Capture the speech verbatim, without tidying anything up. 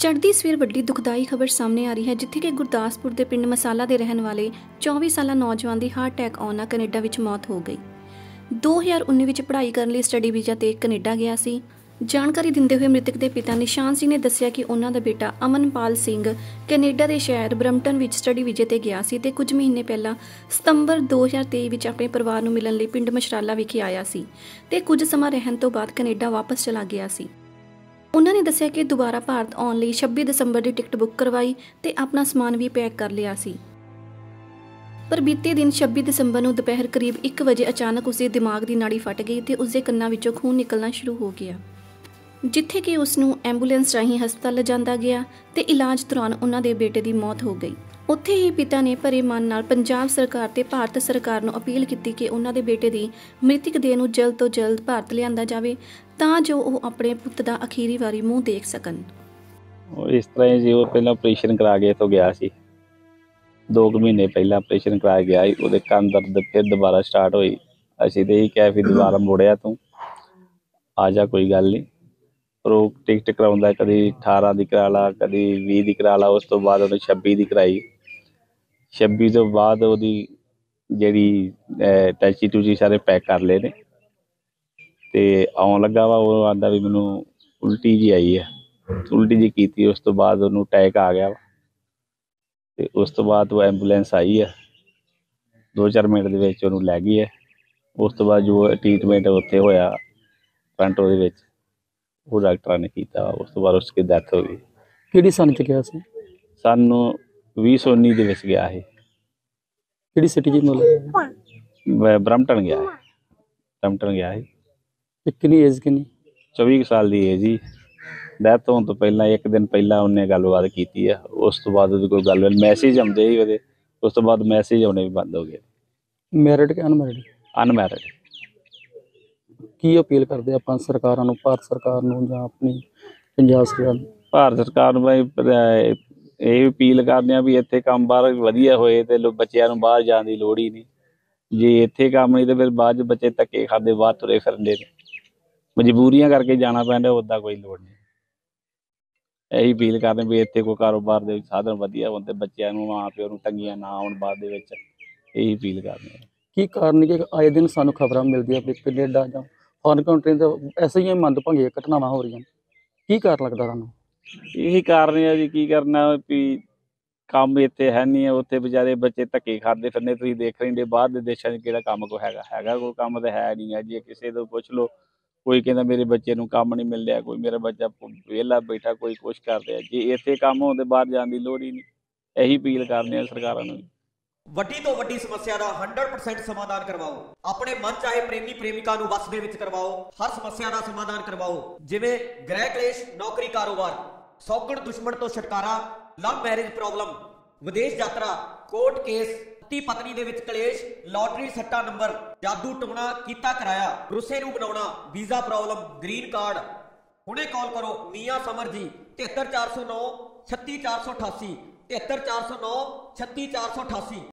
चढ़ती सवेर वड्डी दुखदाई खबर सामने आ रही है, जिथे कि गुरदासपुर के पिंड मसाला के रहने वाले चौबीस साल नौजवान की हार्ट अटैक आउण नाल कनेडा विच मौत हो गई। दो हज़ार उन्नीस विच पढ़ाई करने लई स्टडी वीज़ा ते कनेडा गया सी। जानकारी दिंदे हुए मृतक के पिता निशान सिंह ने दस्सिया कि उन्हां दा बेटा अमनपाल सिंह कनेडा के शहर ब्रम्पटन विच स्टडी वीज़े ते गया सी ते कुछ महीने पहला सितंबर दो हज़ार तेईस विच अपने परिवार नूं मिलण लई पिंड मशराला विखे आया सी ते कुछ समा रहण तो बाद कनेडा वापस चला गया सी। उन्होंने दस्सिया कि दोबारा भारत आउण लई छब्बी दसंबर की टिकट बुक करवाई ते अपना समान भी पैक कर लिया सी। पर बीते दिन छब्बी दसंबर नूं दोपहर करीब एक बजे अचानक उसके दिमाग की नाड़ी फट गई ते उसके कन्नां विचों खून निकलना शुरू हो गया, जिथे कि उसनूं एंबूलेंस राहीं हस्पताल लिजांदा गया ते इलाज दौरान उन्हां दे बेटे की मौत हो गई। उत्थे ही पिता ने भरे मन नाल पंजाब सरकार ते भारत सरकार नूं अपील की कि उन्हां दे बेटे की मृतक देह नूं जल्द तो जल्द भारत लिआंदा जावे तां जो वो अपने पुੱਤ ਦਾ अखीरी वारी मूँह देख सकन। इस तरह जी वो पहला ऑपरेशन करा के तो गया सी, दो महीने पहला ऑपरेशन करा गया ही, ਉਹਦੇ ਕੰਨ दर्द फिर दोबारा स्टार्ट हुई। ਅਸੀਂ ਤੇ ਇਹ ਕਿਹਾ ਫਿਰ ਦੁਬਾਰਾ ਮੁੜਿਆ ਤੂੰ आ जा कोई गल नहीं, पर वो टिकट कराउंदा कभी अठारह की करा ला कभी बीस की करा ला, उस तो बाद उन्हें छब्बी की कराई। छब्बी तो बाद ਉਹਦੀ ਜਿਹੜੀ ਟੈਚੀ ਟੂਚੀ ਸਾਰੇ ਪੈਕ ਕਰ ਲਏ ਨੇ ਤੇ ਆਉਣ ਲੱਗਾ ਵਾ। ਉਹ ਆਂਦਾ ਵੀ ਮੈਨੂੰ ਉਲਟੀ ਜੀ ਆਈ ਹੈ, ਉਲਟੀ ਜੀ ਕੀਤੀ, ਉਸ ਤੋਂ ਬਾਅਦ ਉਹਨੂੰ ਅਟੈਕ ਆ ਗਿਆ ਵਾ ਤੇ ਉਸ ਤੋਂ ਬਾਅਦ ਉਹ ਐਂਬੂਲੈਂਸ ਆਈ ਹੈ, ਦੋ ਚਾਰ ਮਿੰਟ ਦੇ ਵਿੱਚ ਉਹਨੂੰ ਲੈ ਗਈ ਹੈ। ਉਸ ਤੋਂ ਬਾਅਦ ਜੋ ਟ੍ਰੀਟਮੈਂਟ ਉੱਥੇ ਹੋਇਆ ਟੋਰਾਂਟੋ ਦੇ ਵਿੱਚ ਉਹ ਡਾਕਟਰਾਂ ਨੇ ਕੀਤਾ, ਉਸ ਤੋਂ ਬਾਅਦ ਉਸਦੀ ਡੈਥ ਹੋ ਗਈ। ਕਿਹੜੀ ਸਨ ਚ ਗਿਆ ਸੀ? ਸਾਨੂੰ ਵੀਹ ਸੌ ਉੱਨੀ ਦੇ ਵਿੱਚ ਗਿਆ ਸੀ। ਕਿਹੜੀ ਸਿਟੀ ਜੀ? ਮਤਲਬ ਬਰੰਪਟਨ ਗਿਆ ਹੈ, ਬਰੰਪਟਨ ਗਿਆ ਸੀ। ਤੇ ਕਿੰਨੀ ਏਜ ਕਿੰਨੀ? ਚੌਵੀ ਸਾਲ ਦੀ ਏਜ ਜੀ। ਡੈਥ ਹੋਣ ਤੋਂ ਪਹਿਲਾਂ ਇੱਕ ਦਿਨ ਪਹਿਲਾਂ ਉਹਨੇ ਗੱਲਬਾਤ ਕੀਤੀ ਆ, ਉਸ ਤੋਂ ਬਾਅਦ ਉਹਦੀ ਕੋਈ ਗੱਲ ਮੈਸੇਜ ਆਉਂਦੇ ਸੀ ਉਹਦੇ, ਉਸ ਤੋਂ ਬਾਅਦ ਮੈਸੇਜ ਆਉਣੇ ਵੀ ਬੰਦ ਹੋ ਗਏ। ਮੈਰਿਡ ਕਿ ਅਨਮੈਰਿਡ? ਅਨਮੈਰਿਡ। ਕੀ ਅਪੀਲ ਕਰਦੇ ਆਪਾਂ ਸਰਕਾਰਾਂ ਨੂੰ, ਭਾਰਤ ਸਰਕਾਰ ਨੂੰ ਜਾਂ ਆਪਣੀ ਪੰਜਾਬ ਸਰਕਾਰ ਨੂੰ? ਭਾਰਤ ਸਰਕਾਰ ਨੂੰ ਇਹ ਅਪੀਲ ਕਰਦੇ ਆ ਵੀ ਇੱਥੇ ਕੰਮ ਬਾਹਰ ਵਧੀਆ ਹੋਏ ਤੇ ਲੋ ਬੱਚਿਆਂ ਨੂੰ ਬਾਹਰ ਜਾਣ ਦੀ ਲੋੜ ਹੀ ਨਹੀਂ। ਜੇ ਇੱਥੇ ਕੰਮ ਨਹੀਂ ਤਾਂ ਫਿਰ ਬਾਅਦ 'ਚ ਬੱਚੇ ਧੱਕੇ ਖਾਂਦੇ ਬਾਹਰ ਤੁਰੇ ਫਿਰਦੇ ਨੇ, ਮਜਬੂਰੀਆਂ ਕਰਕੇ ਜਾਣਾ ਪੈਂਦਾ, ਉੱਦਾਂ ਕੋਈ ਲੋੜ ਨਹੀਂ। ਇਹੀ ਅਪੀਲ ਕਰਦੇ ਵੀ ਇੱਥੇ ਕੋਈ ਕਾਰੋਬਾਰ ਦੇ ਸਾਧਨ ਵਧੀਆ ਹੋਣ ਤੇ ਬੱਚਿਆਂ ਨੂੰ ਮਾਂ ਪਿਓ ਨੂੰ ਤੰਗੀਆਂ ਨਾ ਆਉਣ ਬਾਅਦ ਦੇ ਵਿੱਚ, ਇਹੀ ਅਪੀਲ ਕਰਦੇ ਆ। ਕੀ ਕਾਰਨ ਕਿ ਆਏ ਦਿਨ ਸਾਨੂੰ ਖਬਰਾਂ ਮਿਲਦੀਆਂ ਵੀ ਕੈਨੇਡਾ ਜਾਂ ਫੋਰਨ ਕੰਟਰੀ ਦਾ ਐਸੇ ਹੀ ਮੰਦਭਾਗੀਆਂ ਘਟਨਾਵਾਂ ਹੋ ਰਹੀਆਂ, ਕੀ ਕਾਰਨ ਲੱਗਦਾ ਤੁਹਾਨੂੰ? ਇਹੀ ਕਾਰਨ ਆ ਜੀ, ਕੀ ਕਰਨਾ ਵੀ ਕੰਮ ਇੱਥੇ ਹੈ ਨਹੀਂ, ਉੱਥੇ ਵਿਚਾਰੇ ਬੱਚੇ ਧੱਕੇ ਖਾਂਦੇ ਫਿਰਦੇ। ਤੁਸੀਂ ਦੇਖ ਰਹੇ ਬਾਹਰ ਦੇ ਦੇਸ਼ਾਂ 'ਚ ਕਿਹੜਾ ਕੰਮ ਕੋਈ ਹੈਗਾ ਹੈਗਾ ਕੋਈ ਕੰਮ ਤਾਂ ਹੈ ਨਹੀਂ ਗਾ। ਜੇ ਕਿਸੇ ਤੋਂ ਪੁੱਛ ਲਓ, ਕੋਈ ਕਹਿੰਦਾ ਮੇਰੇ ਬੱਚੇ ਨੂੰ ਕੰਮ ਨਹੀਂ ਮਿਲ ਰਿਹਾ, ਕੋਈ ਮੇਰਾ ਬੱਚਾ ਵਿਹਲਾ ਬੈਠਾ, ਕੋਈ ਕੁਛ ਕਰ ਰਿਹਾ। ਜੇ ਇੱਥੇ ਕੰਮ ਹੋਣ ਤੇ ਬਾਹਰ ਜਾਣ ਦੀ ਲੋੜ ਹੀ ਨਹੀਂ। ਇਹੀ ਅਪੀਲ ਕਰਦੇ ਆ ਸਰਕਾਰਾਂ ਨੂੰ। ਵੱਡੀ ਤੋਂ ਵੱਡੀ ਸਮੱਸਿਆ ਦਾ ਸੌ ਪਰਸੈਂਟ ਸਮਾਧਾਨ ਕਰਵਾਓ। ਆਪਣੇ ਮਨ ਚਾਹੇ ਪ੍ਰੇਮੀ ਪ੍ਰੇਮਿਕਾ ਨੂੰ ਵਸ ਦੇ ਵਿੱਚ ਕਰਵਾਓ। ਹਰ ਸਮੱਸਿਆ ਦਾ ਸਮਾਧਾਨ ਕਰਵਾਓ, ਜਿਵੇਂ ਗ੍ਰਹਿ ਕਲੇਸ਼, ਨੌਕਰੀ, ਕਾਰੋਬਾਰ, ਸੌਗਣ ਦੁਸ਼ਮਣ ਤੋਂ ਛੁਟਕਾਰਾ, ਲਵ ਮੈਰਿਜ ਪ੍ਰੋਬਲਮ, ਵਿਦੇਸ਼ ਯਾਤਰਾ, ਕੋਰਟ ਕੇਸ, ਪਤੀ ਪਤਨੀ ਦੇ ਵਿੱਚ ਕਲੇਸ਼, ਲਾਟਰੀ ਸੱਟਾ ਨੰਬਰ, ਜਾਦੂ ਟੂਣਾ ਕੀਤਾ ਕਰਾਇਆ, ਰੁੱਸੇ ਨੂੰ ਬਣਾਉਣਾ, ਵੀਜ਼ਾ ਪ੍ਰੋਬਲਮ, ਗ੍ਰੀਨ ਕਾਰਡ। ਹੁਣੇ ਕਾਲ ਕਰੋ ਮੀਆਂ ਸਮਰ ਜੀ, ਤਿਹੱਤਰ ਚਾਰ ਸੌ ਨੌ ਛੱਤੀ ਚਾਰ ਸੌ ਅਠਾਸੀ, ਤਿਹੱਤਰ ਚਾਰ ਸੌ ਨੌ ਛੱਤੀ ਚਾਰ ਸੌ ਅਠਾਸੀ।